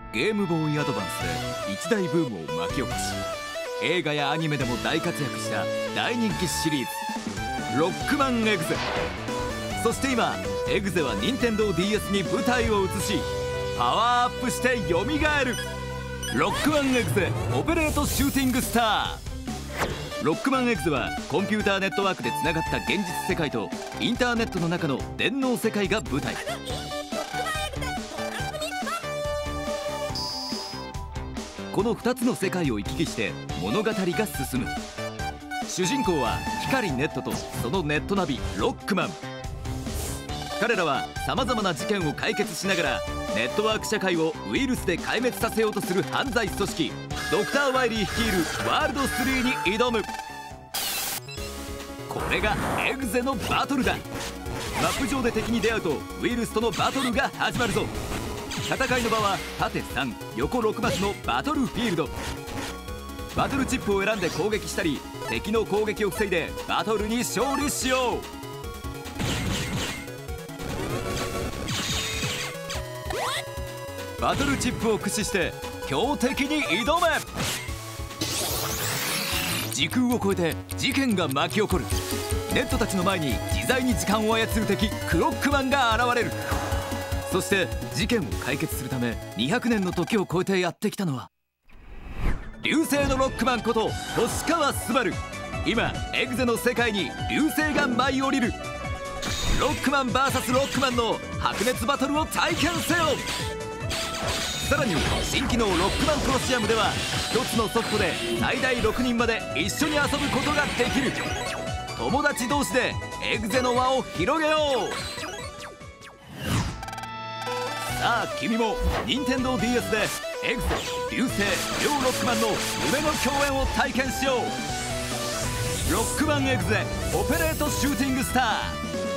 ゲームボーイアドバンスで一大ブームを巻き起こし、映画やアニメでも大活躍した大人気シリーズロックマンエグゼ。そして今エグゼは NintendoDS に舞台を移し、パワーアップしてよみがえるロックマンエグゼオペレートシューティングスター。ロックマンエグゼはコンピューターネットワークでつながった現実世界とインターネットの中の電脳世界が舞台。この2つの世界を行き来して物語が進む。主人公は光ネットとそのネットナビロックマン。彼らはさまざまな事件を解決しながらネットワーク社会をウイルスで壊滅させようとする犯罪組織ドクター・ワイリー率いるワールド3に挑む。これがエグゼのバトルだ。マップ上で敵に出会うとウイルスとのバトルが始まるぞ。戦いの場は縦3横6マスのバトルフィールド。バトルチップを選んで攻撃したり敵の攻撃を防いでバトルに勝利しよう。バトルチップを駆使して強敵に挑め。時空を超えて事件が巻き起こる。ネットたちの前に自在に時間を操る敵クロックマンが現れる。そして事件を解決するため200年の時を超えてやってきたのは流星のロックマンこと星川昴。今エグゼの世界に流星が舞い降りる。ロックマン VS ロックマンの白熱バトルを体験せよ。さらに新機能ロックマンコロシアムでは1つのソフトで最大6人まで一緒に遊ぶことができる。友達同士でエグゼの輪を広げよう。さあ君も NintendoDS でエグゼ、流星、両ロックマンの夢の共演を体験しよう。ロックマンエグゼオペレートシューティングスター。